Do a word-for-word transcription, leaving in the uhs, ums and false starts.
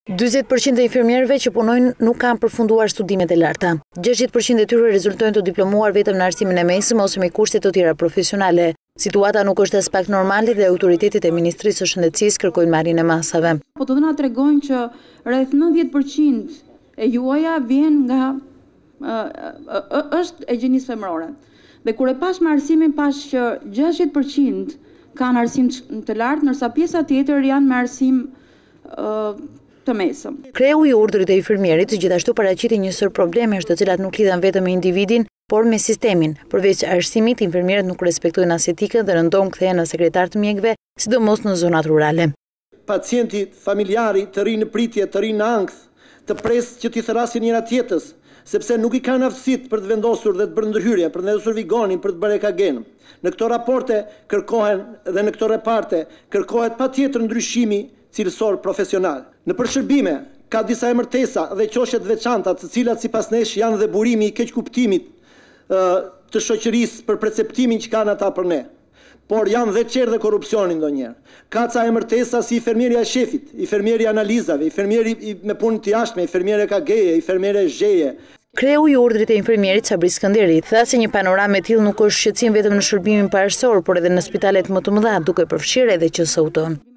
dyzet përqind e infermierëve që punojnë nuk kanë përfunduar studimet e larta. gjashtëdhjetë përqind e tyre rezultojnë të diplomuar vetëm në arsimin e mesëm ose me kushte të tjera profesionale. Situata nuk është as pak normale dhe autoritetet e Ministrisë së Shëndetësisë kërkojnë marrjen e masave. Po të dhëna tregojnë që rreth nëntëdhjetë përqind e juaja vjen nga uh, është e gjinisë femërore. Dhe kur e pash me arsimin pash që gjashtëdhjetë përqind kanë arsim të lartë, ndërsa pjesa tjetër janë me arsim uh, të mesëm. Kreu i urdhrit të infermierit gjithashtu paraqiti një sër problemesh të cilat nuk lidhen vetëm me individin, por me sistemin. Përveç arsimit, infermierët nuk respektojnë as etikën dhe rëndom kthehen në sekretar të mjekëve, sidomos në zonat rurale. Pacienti, familjari të rinë në pritje, të rinë në ankth, të presë që t'i therasin njëra tjetrës, sepse nuk i kanë aftësitë për të vendosur dhe të bërë ndërhyrje, për të vendosur vigonin, për të bërë E K G-n. Në këto raporte kërkohen dhe në këto reparte kërkohet patjetër ndryshimi cilësor profesional. Në përshërbime ka disa emërtesa dhe qoshte të veçanta, të cilat sipas nesh janë dhe burimi i keq kuptimit të shoqërisë për perceptimin që kanë ata për ne. Por janë dhe qerë dhe korupcioni ndonjëherë. Ka ca emërtesa si infermieria e shefit, infermieri analizave, infermieri me punë të jashtme, infermieri E K G-je, infermieri zheje. Kreu i urdhrit të infermierit Sabri Skënderi tha se një panoramë e tillë nuk është shqetësim vetëm në shërbimin parësor, por edhe në spitalet më të mëdha, duke përfshirë edhe Q S U-n.